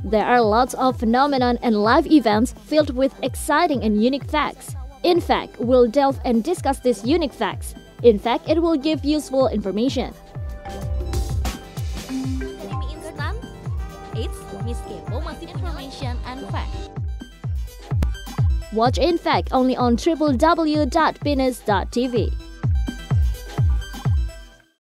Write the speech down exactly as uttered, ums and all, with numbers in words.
There are lots of phenomenon and live events filled with exciting and unique facts. In fact, we'll delve and discuss these unique facts. In fact, it will give useful information. Mie instan? It's Miss Kepo masih information and fact. Watch In Fact only on w w w dot binus dot t v.